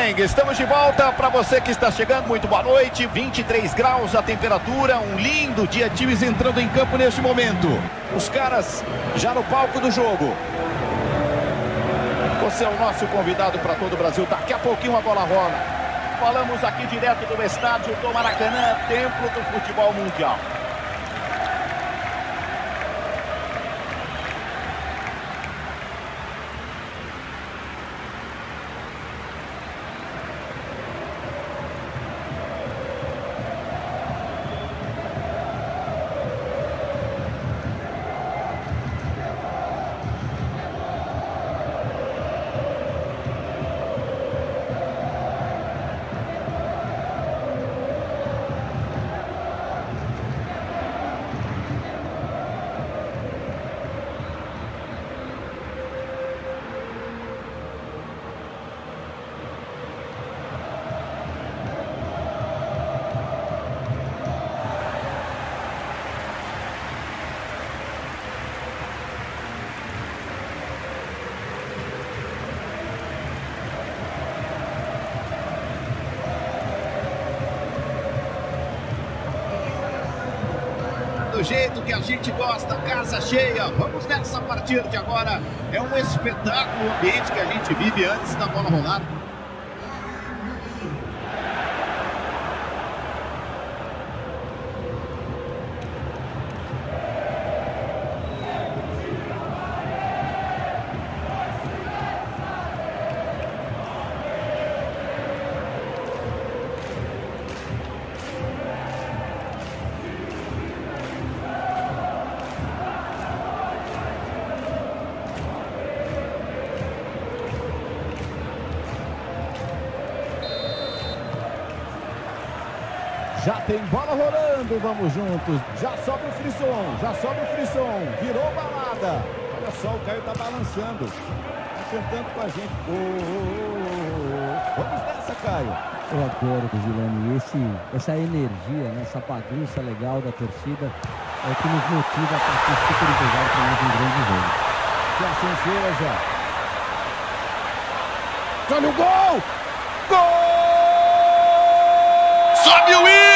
bem, estamos de volta. Para você que está chegando, muito boa noite. 23 graus a temperatura, um lindo dia. Times entrando em campo neste momento. Os caras já no palco do jogo. Você é o nosso convidado para todo o Brasil. Daqui a pouquinho a bola rola. Falamos aqui direto do estádio do Maracanã, templo do futebol mundial. Do jeito que a gente gosta, casa cheia. Vamos nessa, a partir de agora. É um espetáculo o ambiente que a gente vive antes da bola rolar. Já tem bola rolando, vamos juntos. Já sobe o frisson, virou balada. Olha só, o Caio tá balançando. Tá cantando com a gente. Vamos nessa, Caio. Eu adoro, Gilani, essa energia, né, essa bagunça legal da torcida é o que nos motiva a estar super empolgado para mais um grande jogo. Que assim seja. Olha o gol! Gol! Sobe o hino!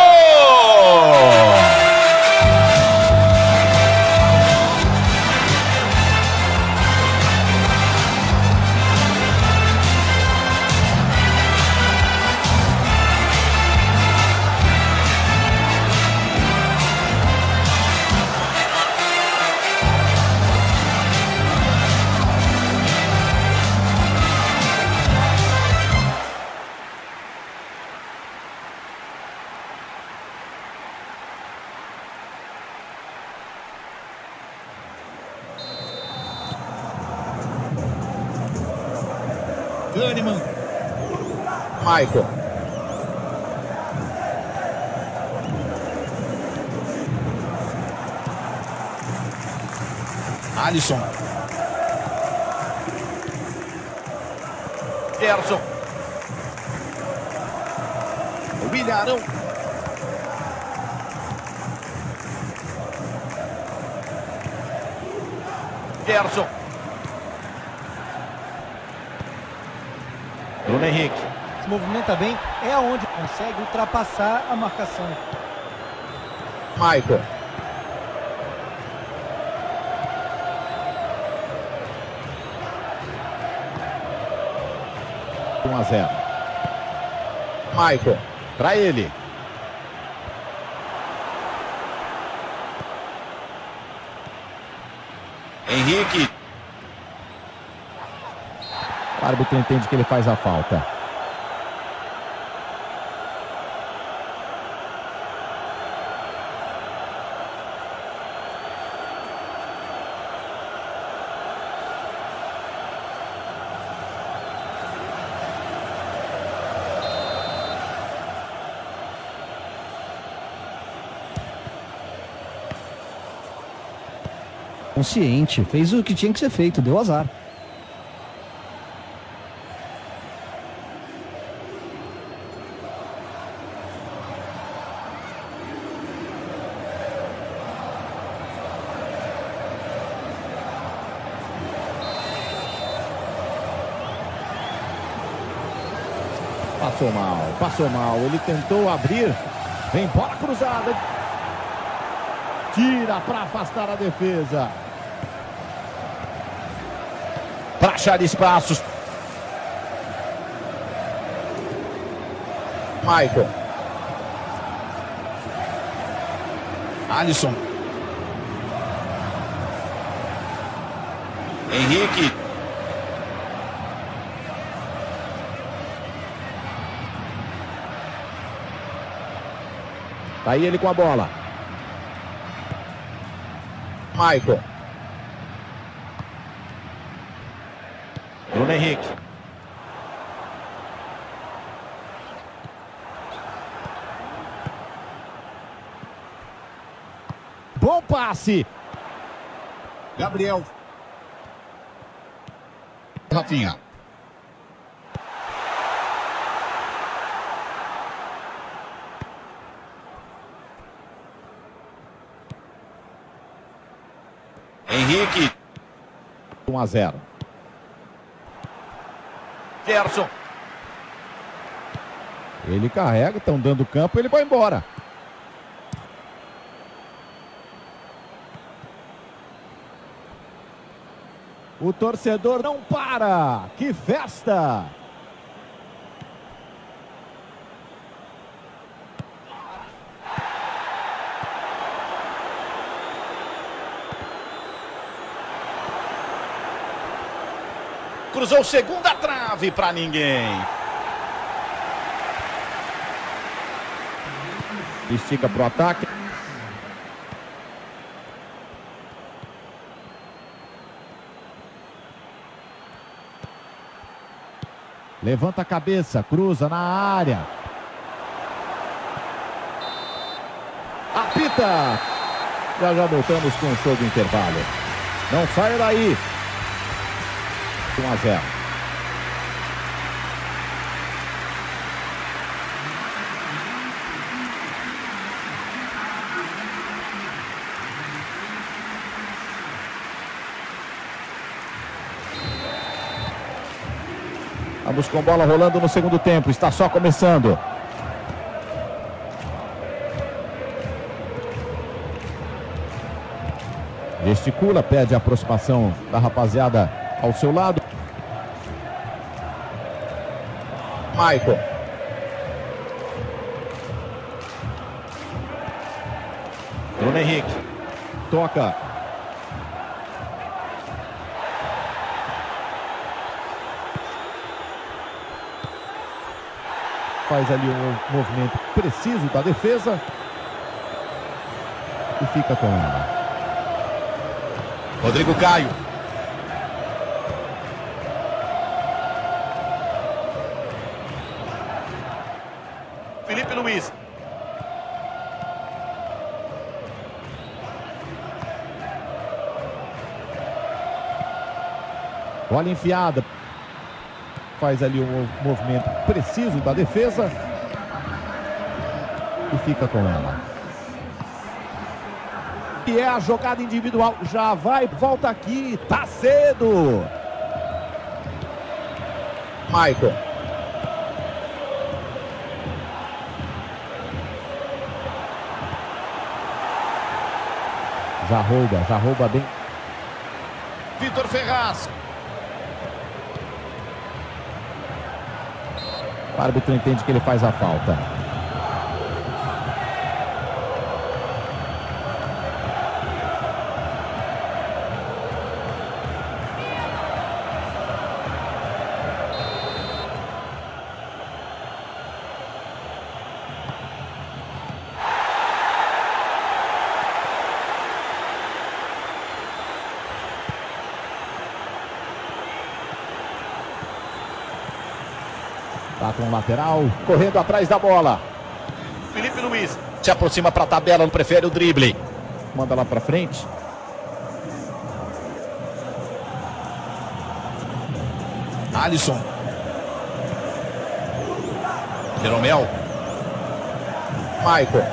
Kahneman. Michael. Alisson. Gerson. O Ilharão. Gerson. Bruno Henrique. Se movimenta bem, é aonde consegue ultrapassar a marcação. Michael. Um a 0. Michael. Para ele. Henrique. O árbitro entende que ele faz a falta. Consciente, fez o que tinha que ser feito, deu azar. Passou mal, passou mal. Ele tentou abrir. Vem bola cruzada. Tira para afastar a defesa. Para achar espaços. Michael. Alisson. Henrique. Tá aí ele com a bola. Michael. Bruno Henrique. Bom passe. Gabriel. Rafinha. Henrique. 1-0. Gerson. Ele carrega, estão dando campo, ele vai embora. O torcedor não para. Que festa! Cruzou segunda trave para ninguém. Estica para o ataque. Levanta a cabeça, cruza na área. Apita! Já voltamos com o show do intervalo. Não saia daí. 1-0. Vamos com bola rolando no segundo tempo. Está só começando. Gesticula, pede a aproximação da rapaziada ao seu lado. Michael. Bruno Henrique. Toca. Faz ali um movimento preciso da defesa. E fica com ela. Rodrigo Caio. Felipe Luiz. Bola enfiada. Faz ali um movimento preciso da defesa. E fica com ela. E é a jogada individual. Já vai, volta aqui. Tá cedo. Michael. Já rouba bem. Vitor Ferraz. O árbitro entende que ele faz a falta. Tá com o lateral, correndo atrás da bola. Felipe Luiz. Se aproxima para a tabela, não prefere o drible. Manda lá para frente. Alisson. Jeromel. Michael.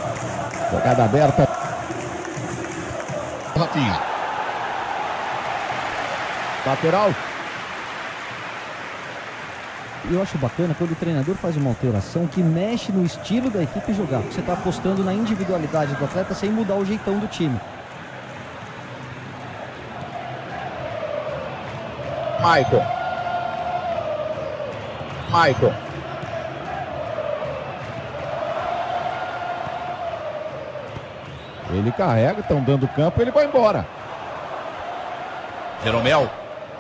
Jogada aberta. Rafinha. Lateral. Eu acho bacana quando o treinador faz uma alteração que mexe no estilo da equipe jogar. Você está apostando na individualidade do atleta sem mudar o jeitão do time. Maicon. Ele carrega, estão dando campo, ele vai embora. Jeromel.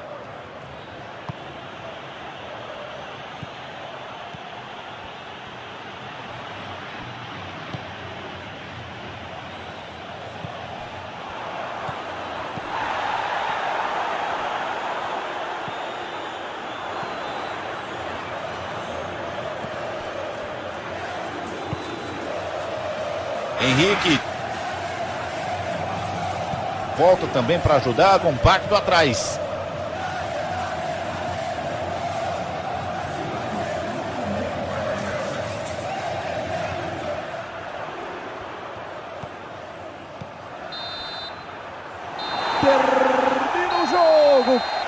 Henrique. Volta também para ajudar, compacto atrás. Termina o jogo.